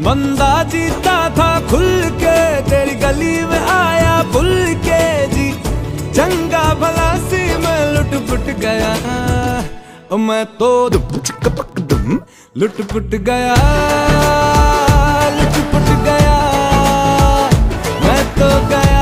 बंदा जीता था खुल के, तेरी गली में आया भूल के जी। चंगा भला सी मैं लुट पुट गया, मैं तो लुट पुट गया, लुट पुट गया, मैं तो गया।